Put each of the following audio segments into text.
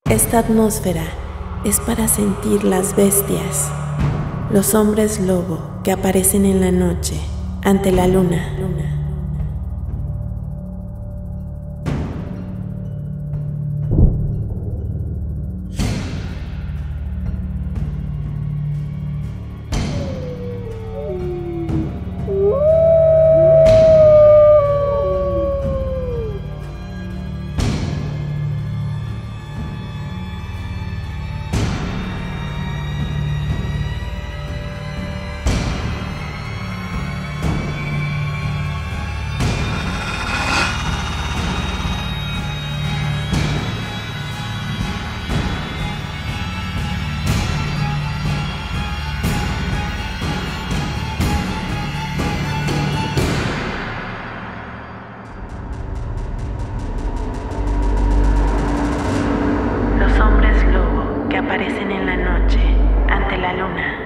Esta atmósfera es para sentir las bestias, los hombres lobo que aparecen en la noche ante la luna. Aparecen en la noche ante la luna.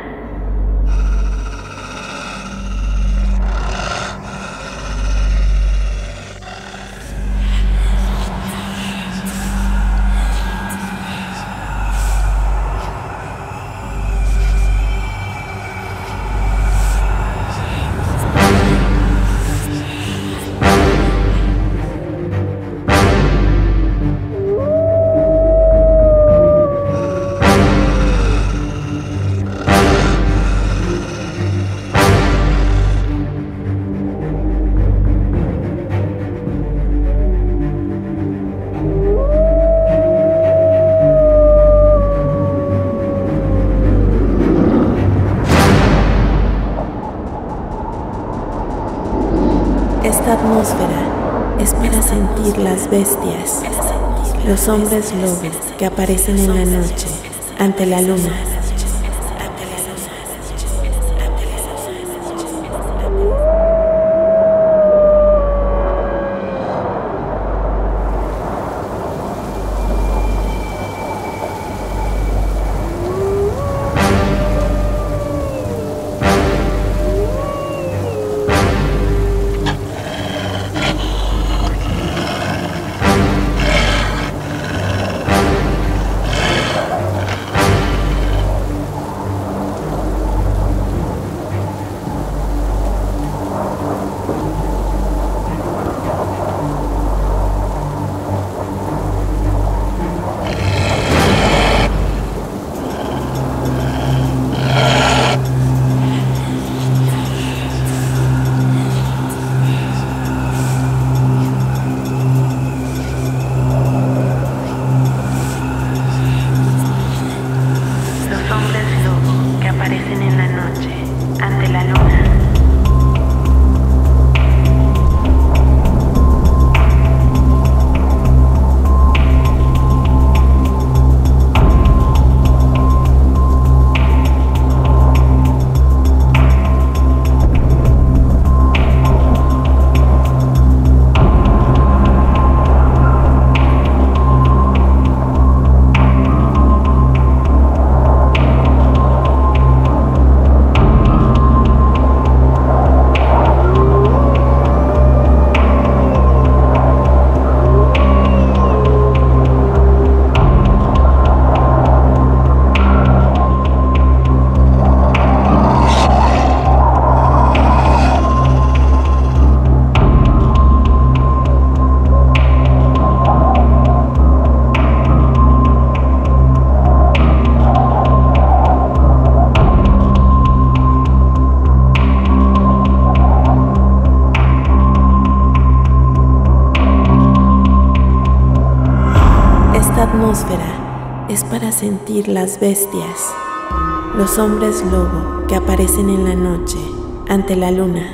Esta atmósfera es para sentir las bestias, los hombres lobos que aparecen en la noche ante la luna. Aparecen en la noche ante la luna. Esta atmósfera es para sentir las bestias, los hombres lobo que aparecen en la noche ante la luna.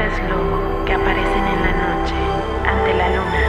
hombres lobo que aparecen en la noche ante la luna.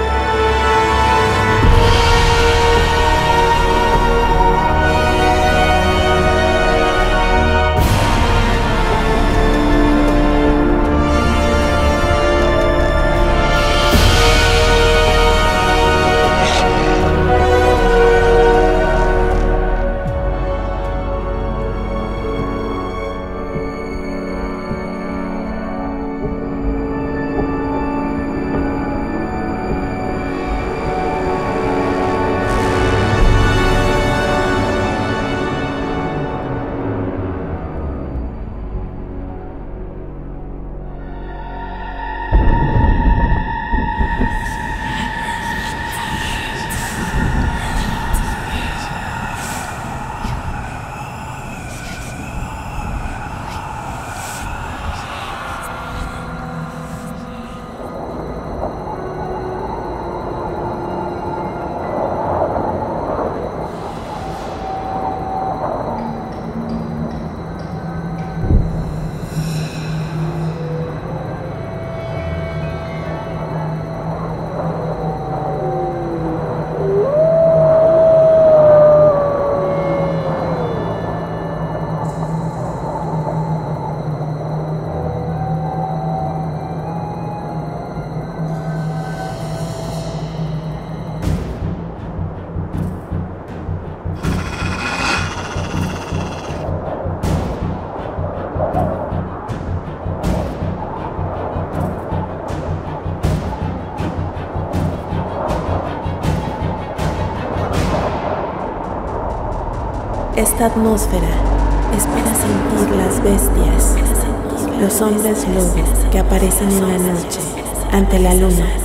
Esta atmósfera es para sentir las bestias, los hombres lobos que aparecen en la noche ante la luna.